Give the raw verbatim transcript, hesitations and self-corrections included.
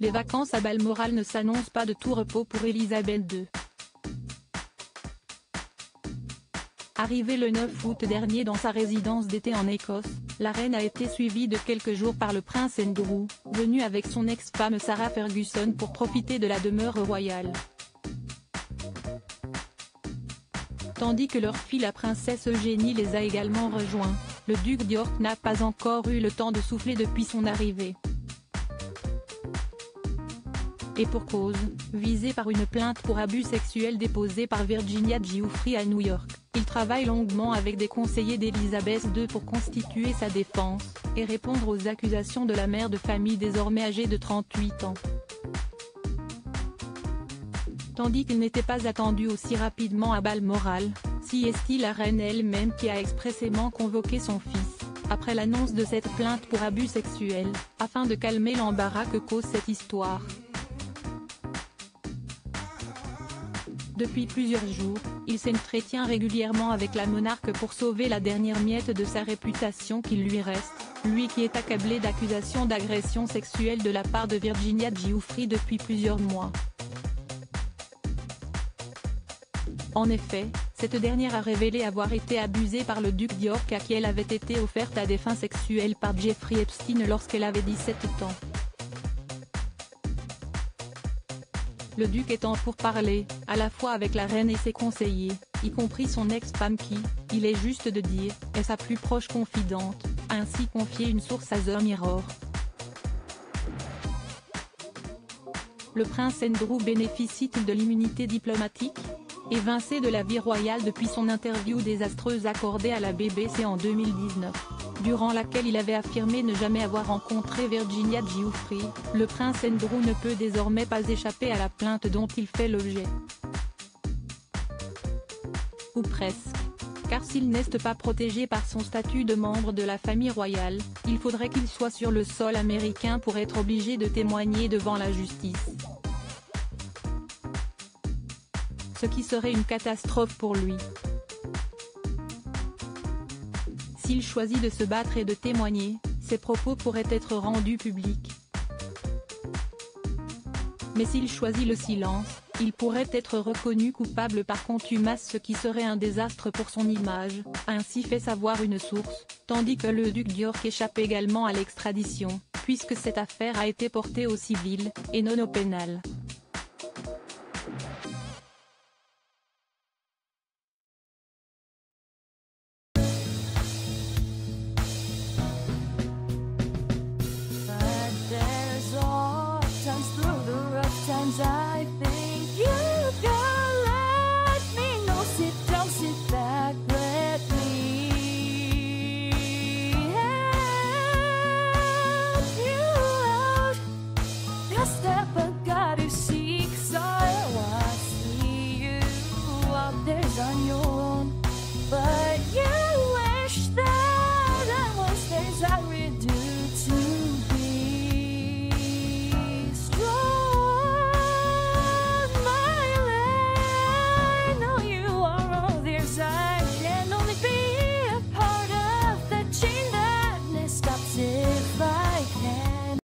les vacances à Balmoral ne s'annoncent pas de tout repos pour Elisabeth deux. Arrivée le neuf août dernier dans sa résidence d'été en Écosse, la reine a été suivie de quelques jours par le prince Andrew, venu avec son ex-femme Sarah Ferguson pour profiter de la demeure royale. Tandis que leur fille la princesse Eugénie les a également rejoints, le duc d'York n'a pas encore eu le temps de souffler depuis son arrivée. Et pour cause, visé par une plainte pour abus sexuels déposée par Virginia Giuffre à New York, il travaille longuement avec des conseillers d'Elisabeth deux pour constituer sa défense, et répondre aux accusations de la mère de famille désormais âgée de trente-huit ans. Tandis qu'il n'était pas attendu aussi rapidement à Balmoral, si est-il la reine elle-même qui a expressément convoqué son fils, après l'annonce de cette plainte pour abus sexuels, afin de calmer l'embarras que cause cette histoire. Depuis plusieurs jours, il s'entretient régulièrement avec la monarque pour sauver la dernière miette de sa réputation qu'il lui reste, lui qui est accablé d'accusations d'agression sexuelle de la part de Virginia Giuffre depuis plusieurs mois. En effet, cette dernière a révélé avoir été abusée par le duc d'York à qui elle avait été offerte à des fins sexuelles par Jeffrey Epstein lorsqu'elle avait dix-sept ans. Le duc est en pourparlers, à la fois avec la reine et ses conseillers, y compris son ex-femme qui, il est juste de dire, est sa plus proche confidente, a ainsi confié une source à The Mirror. Le prince Andrew bénéficie-t-il de l'immunité diplomatique ? Évincé de la vie royale depuis son interview désastreuse accordée à la B B C en deux mille dix-neuf, durant laquelle il avait affirmé ne jamais avoir rencontré Virginia Giuffre, le prince Andrew ne peut désormais pas échapper à la plainte dont il fait l'objet. Ou presque. Car s'il n'est pas protégé par son statut de membre de la famille royale, il faudrait qu'il soit sur le sol américain pour être obligé de témoigner devant la justice. Ce qui serait une catastrophe pour lui. S'il choisit de se battre et de témoigner, ses propos pourraient être rendus publics. Mais s'il choisit le silence, il pourrait être reconnu coupable par contumace, ce qui serait un désastre pour son image, a ainsi fait savoir une source, tandis que le duc d'York échappe également à l'extradition, puisque cette affaire a été portée au civil, et non au pénal.